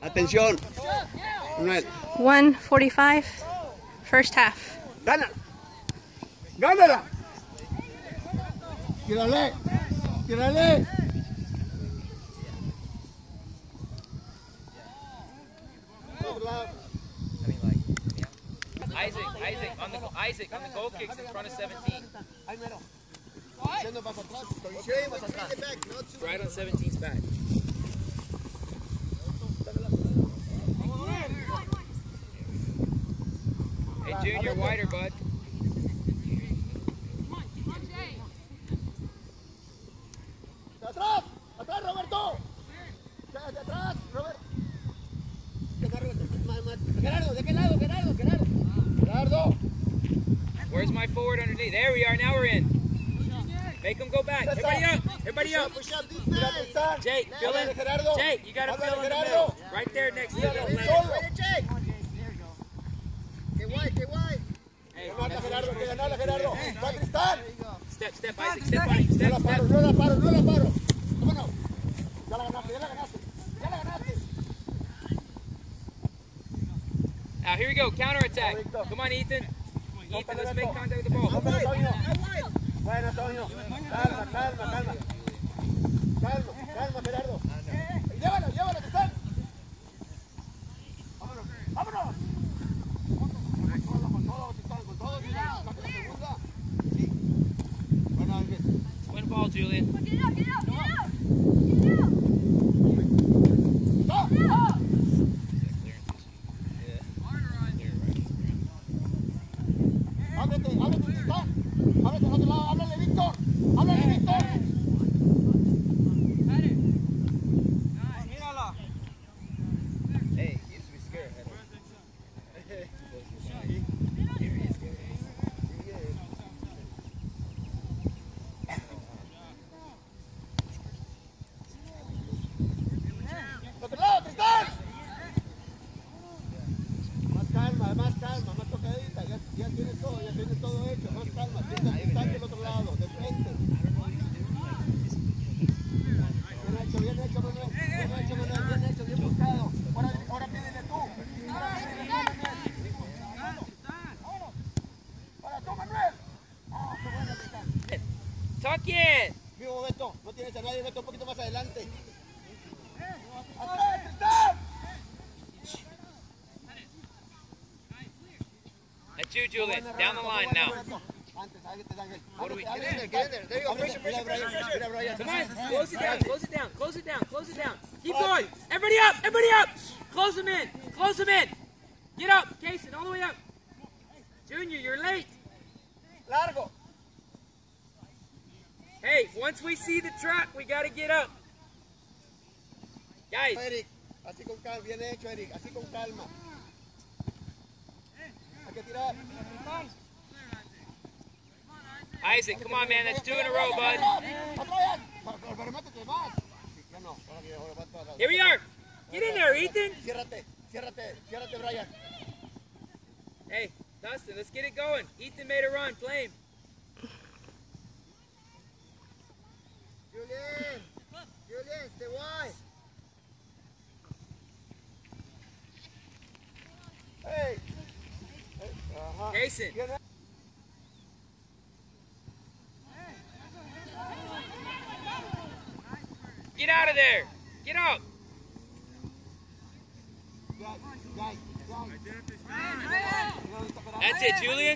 Atención. 1:45, first half. Gana. Gánala. Tírale. Tírale. Isaac on the goal kicks in front of 17. Right on 17's back. Hey, Junior, wider, bud. ¡Atrás! ¡Atrás, Roberto! ¡Atrás, Roberto! Gerardo, ¿de qué lado? Gerardo, Gerardo. Gerardo. Where's my forward underneath? There we are, now we're in. Make him go back. Everybody up! Everybody up! Jake, fill in. Jake, you gotta fill in the middle. Right there next to the left. Jake. ¡Qué guay, qué guay! Hey, Gerardo, que ganarla, Gerardo. ¡Va Tristan! Step, Isaac, step on him. Step. No la paro, no la paro, no la paro. ¿Cómo no? Ya la ganaste, ya la ganaste. Ya la ganaste. Now here we go, counter attack. Come on, Ethan. Ethan, let's make contact with the ball. Bueno, Toño. Calma, calma, calma. Calma, calma, Gerardo. Llévalo, llévalo, Tristan. Vámonos, vámonos. Con todo, Tristan, con todo. Sí. Bueno, Win ball, Julian. Get out, get out, get out. Ábrete, ábrete, Tristan. Ábrete al otro lado, háblale, Víctor. Háblale, Víctor. Mírala. Hey, he used to be scared. ¡Otro lado, Tristan! Más calma, más tocadita. Ya tienes todo hecho. Más calma, Tristan del otro lado, de frente. Bien hecho, Manuel. Bien hecho, bien buscado. Ahora pídele tú. Ahora tú, Manuel. ¡Oh, qué bueno, Tristan! Tuck in. Vivo, Beto. No tienes a nadie, Beto, un poquito más adelante. ¡Atrás, Tristan! That's you, Julian. Down the line now. What do we? Get in there. There you go. Pressure. Come on, close it down. Keep going. Everybody up. Close them in. Get up, Jason, all the way up. Junior, you're late. Largo. Hey, once we see the truck, we got to get up. Guys. Erik, así con calma. Bien hecho, Erik. Así con calma. Hay que tirar. Isaac, come on, man. That's 2 in a row, bud. Here we are. Get in there, Ethan. Ciérrate, Brian. Hey, Dustin, let's get it going. Ethan made a run. Play him. Julian, stay wide. Hey. Jason. Get out of there. Get up. That's it, Julian.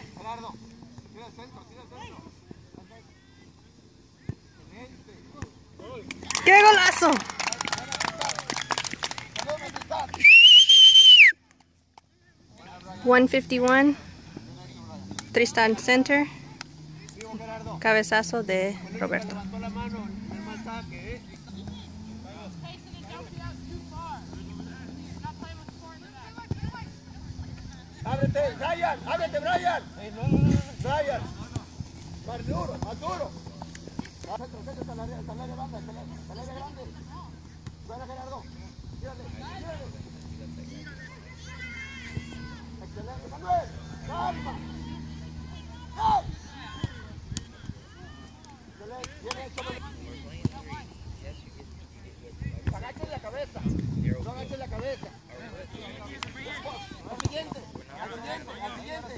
¡Qué golazo! $151. Tristan center. Cabezazo de Roberto. ¡Ábrete, Brian! ¡Ábrete, Brian! Brian, más duro. Centro, está el área grande. Buena, Gerardo. Tírale. Excelente, Manuel. Calma. Excelente, bien hecho. Agachen la cabeza. No agachen la cabeza. Esa. Al siguiente. Al siguiente. Al siguiente.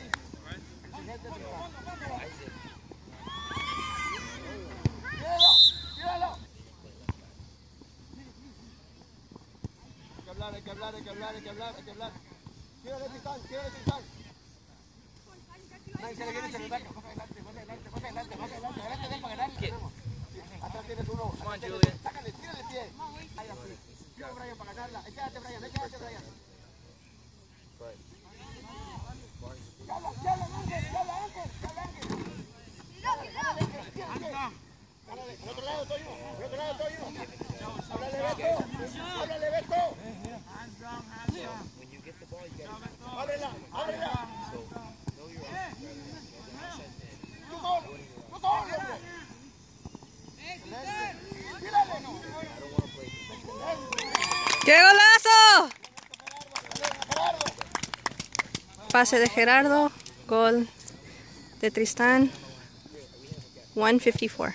Tíralo. Tíralo. Hay que hablar. Tírale, Tristan. Nadie se le viene, se le da. Más adelante, ven para ganar. Atrás tienes uno. Come on, Julian. Sácale, tírale pie. Ahí así. Tira Brian para ganarla. Échate, Brian. Chala, Ángel. Al otro lado, Toño. Háblale, Beto. When you get the ball, you gotta Ábrela. Tú solo, hombre. Tírale. ¡Qué golazo! Pase de Gerardo, gol de Tristan, 154.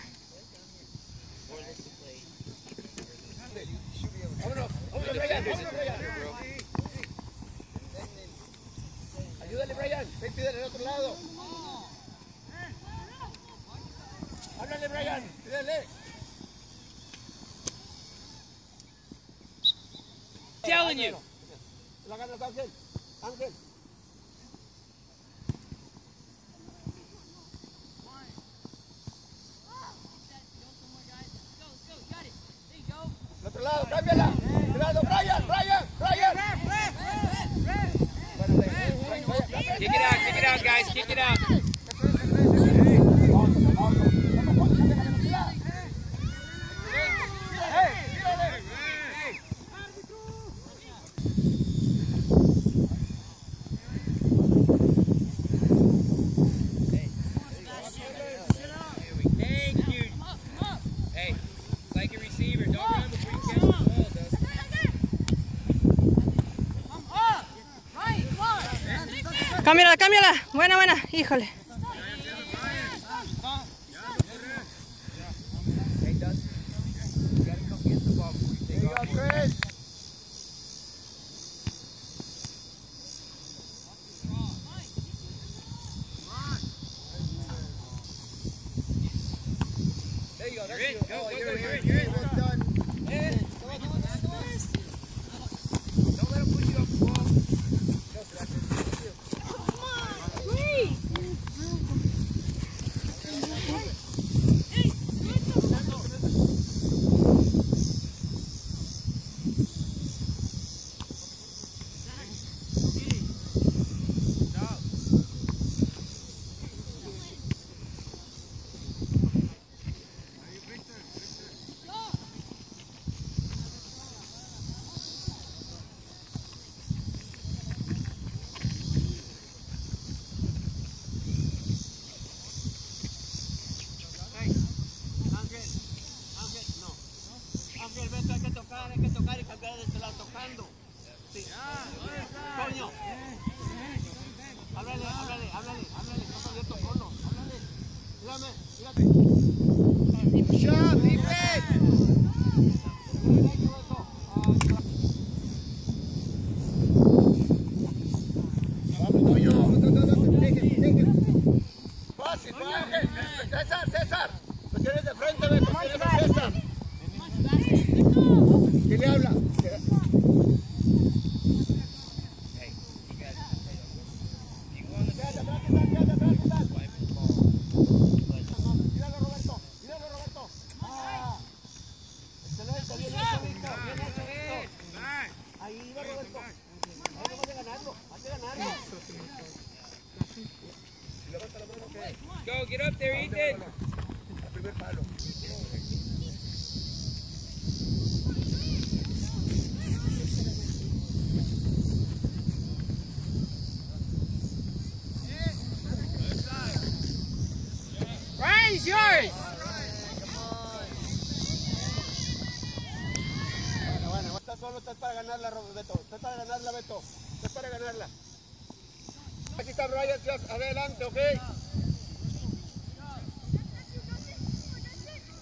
Vámonos, Brian. Ayúdale, Brian. Ven, pídele al otro lado. Háblale, Brian. Pídele. telling you. La ganas, Ángel. Al otro lado, cámbiala. Gerardo, Brian. Kick it out, guys. Kick it out. Cámbiala. Buena. Híjole. You're in. Don't let him put you up the ball. Ángel, Beto, hay que tocar y cambiar de este lado tocando. Sí. Coño. Háblale, no se abierto solo. Háblale. Mírame. ¡Shot, defense! Vamos, Toño. Fácil, Ángel. César. Lo tienes de frente, Beto. Tienes a César. ¿Quién le habla? Míralo, Roberto. Ah, excelente, bien hecho. Ahí va, Roberto. Hay que ganarlo. Go, get up there, Ethan. El primer palo. It's yours. Bueno. Estás solo, estás para ganarla, Beto. Estás para ganarla. Aquí está Brian, adelante, ¿ok?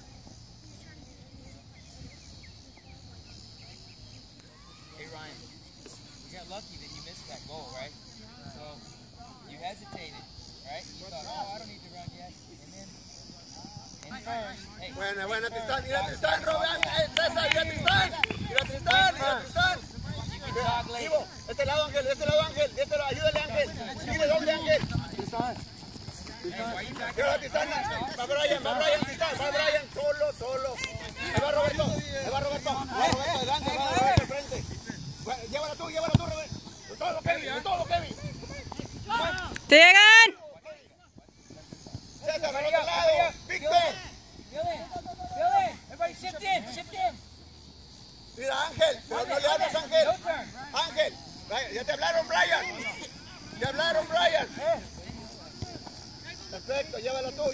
Hey, Ryan. got lucky that you missed that goal, right? So you hesitated, right? You thought, oh, I don't need to run yet. And then in first, hey. Buena, buena, Tristan. Mira Tristan, Robert. César, mira Tristan. Mira Tristan, mira Tristan. Vivo, este lado Ángel, este lado Ángel. Este lado, ayúdale Ángel. Dile dónde Ángel. Tristan. Mira Tristan. Va Brian, Tristan. Va Brian, solo. Ahí va Roberto. Va Roberto adelante, va Roberto al frente. Llévala tú, Roberto. De todo, Kevin. ¡Llegan! César, al otro lado. Víctor. Everybody shift in. Mira Ángel, pero no le hables Ángel. Ángel, ya te hablaron Brian. Perfecto, llévala tú.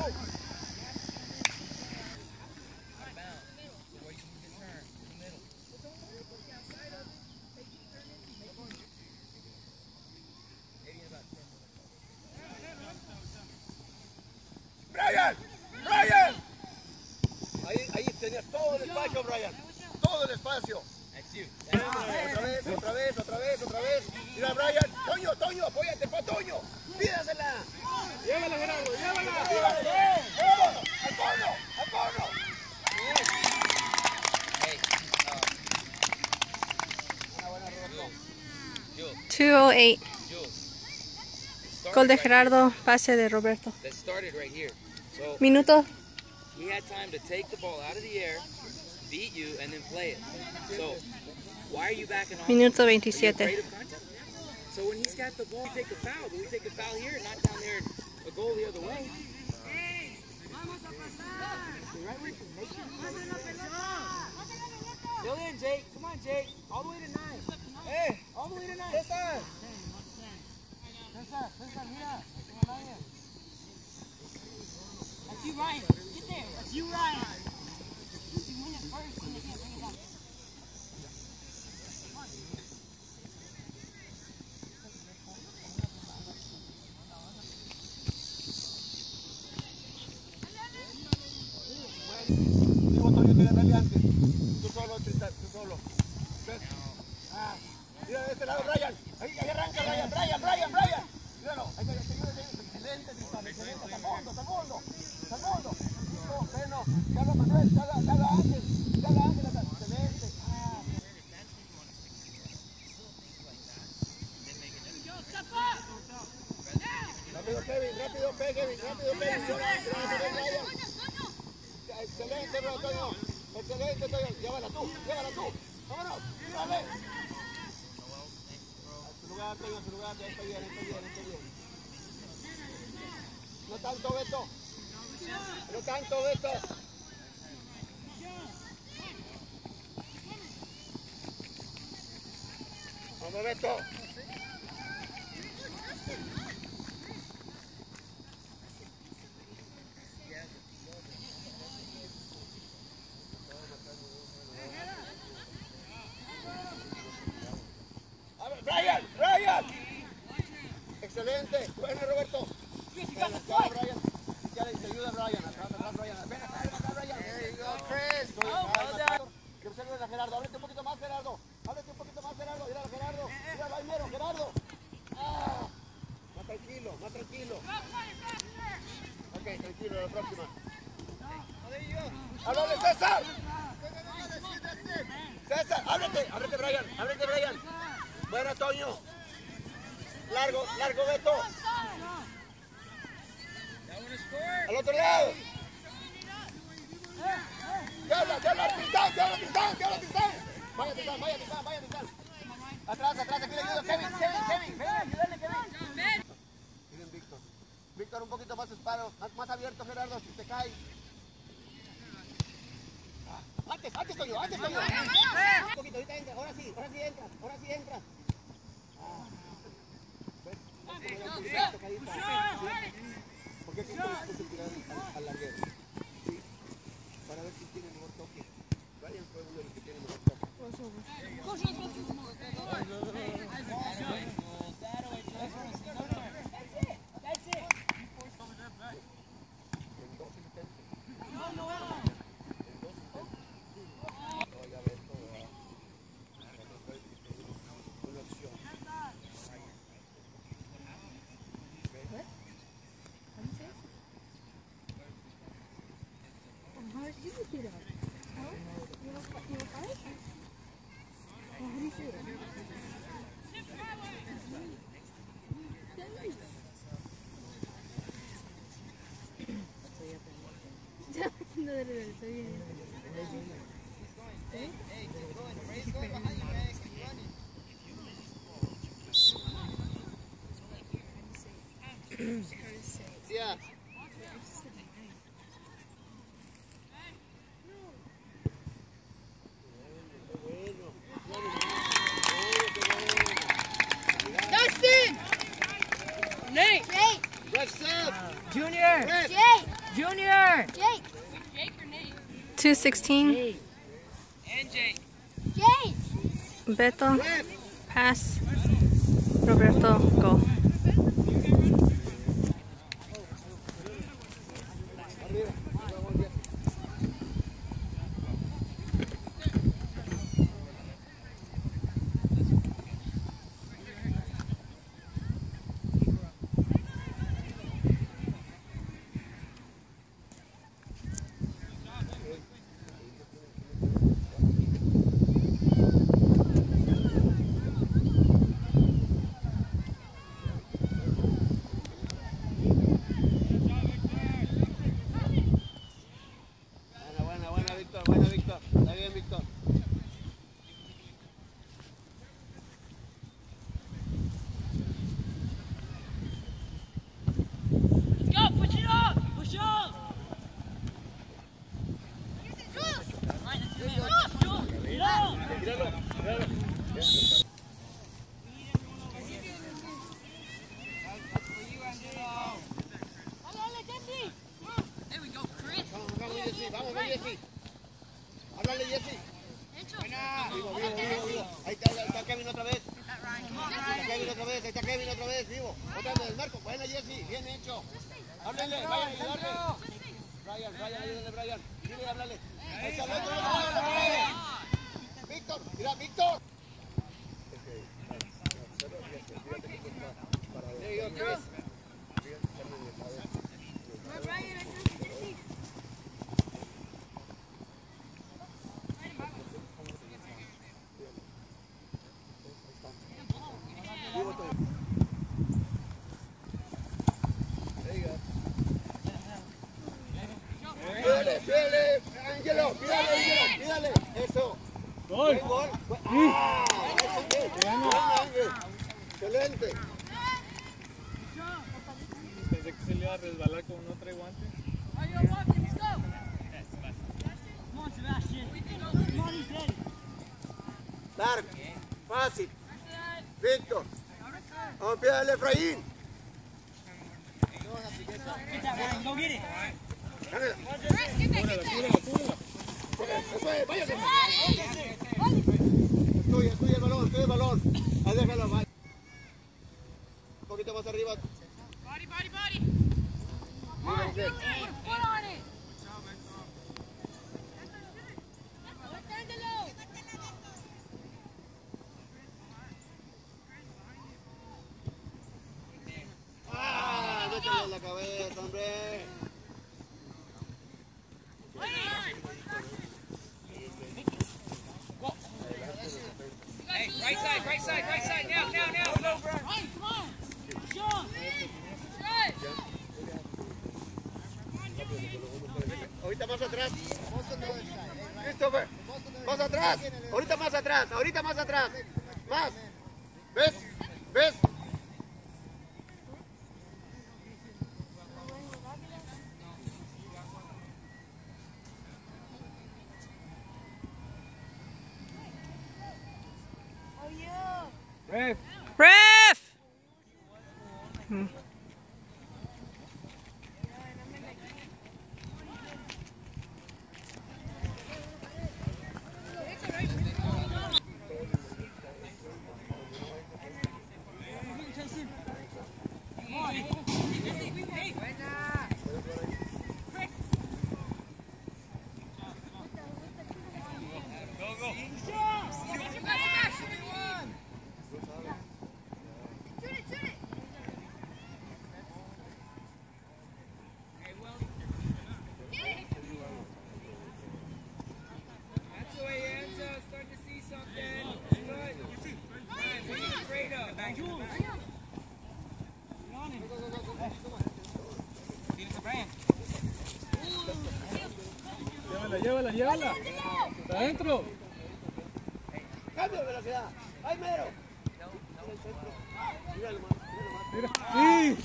Brian. Ahí tenías todo el espacio, Brian. Todo el espacio. Otra vez. Mira, Brian. Toño, apóyate, Toño. Pídasela. Llévala, Gerardo, llévala. Al cono. Hey, Buena, Roberto. 2:08. Jules. Gol de Gerardo, pase de Roberto. That started right here. So Minuto. he had time to take the ball out of the air, beat you, and then play it. So why are you backing off? Minuto Are you 27. afraid of contact? So when he's got the ball, we take a foul. But we take a foul here, not down there, a goal the other way. Fill in, Jake. Come on, Jake. All the way to 9. Hey, all the way to 9. Cesar, mira. That's you, Ryan. Get there. That's you, Ryan. You win it first and they can't bring it back. Digo, Toño, tienes adelante. Tú solo, Tristan, tú solo. ¿Ves? Mira de este lado, Brian. Ahí arranca, Brian. Míralo. Excelente, Tristan. Excelente. Hasta el fondo. No, Carla Manuel, Carla Ángel. Excelente. Rápido, Kevin. Excelente, Toño. Llévala tú. Vámonos. Dale. A su lugar, ya está bien. No tanto, Beto. Vamos, Beto. Brian. Excelente. Buena, Roberto. Brian. Ya le ayuda Brian. Atrás, Brian. Ven acá, Brian. There you go, Chris. Que observen a Gerardo. Ábrete un poquito más, Gerardo. Míralo, Gerardo. Míralo ahí mero, Gerardo. Más tranquilo. Ok, tranquilo, la próxima. ¡Háblale, César! César, ábrete, Brian. Buena, Toño. Largo, Beto. Al otro lado. ¡Te habla, Tristan! Vaya, Tristan. Atrás, aquí le ayudo, Kevin. Ven, ayúdale, Kevin. Miren, Víctor, un poquito más disparo, más abierto, Gerardo, si te cae. Antes, Toño. Un poquito, ahorita entra, ahora sí entra. Porque aquí puedes tirar al larguero. ¿Sí? Para ver quién tiene el mejor toque. Brian fue uno de los que tiene el mejor toque. Yeah. Dustin! Nate! Jake! What's up? Junior! Jake! Junior! Jake! 2:16. And Jake. Jake! Beto, pass. Roberto, go. Buena, Víctor. Está bien, Víctor. Let's go! Push it up! Push up! There we go, Chris. Vamos, Jessy. Vamos, Jessy. Háblale, Jessy. Vivo. Ahí está Kevin otra vez. Ahí está Kevin otra vez, vivo. Otra vez, Marco. Buena, Jessy. Bien hecho. Háblale, vayan a ayudarle. Brian, ayúdale, Brian. Dile, háblale. Ahí está el otro. Víctor, mira, Víctor. There you go, Chris. Pídale, Ángelo, pídale, eso. Gol. ¡Ah! Ángel. Excelente. Pensé que se le iba a resbalar como no trae guantes. Largo, fácil. Víctor. Vamos, pídale, Efraín. Go get it! Eso es, váyase. Es tuyo el balón. Ahí déjalo, vaya. Un poquito más arriba. Body! Mira, Ángel. Foot on it! ¡Ah! No te des la cabeza, hombre. Hey, right side, now. Right, come on! Sean! Ahorita más atrás. Christopher, más atrás. Ahorita más atrás. Más. ¿Ves? Ref! Llévala, llévala. Está adentro. Cambio de velocidad. ¡Ay, mero! Mira. Sí.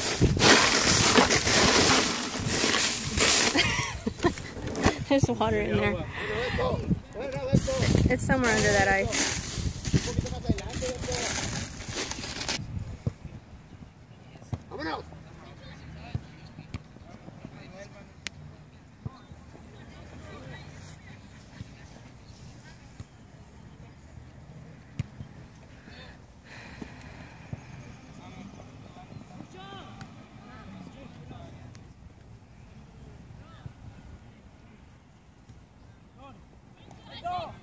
There's water in there. It's somewhere under that ice. ¡Vámonos! Go!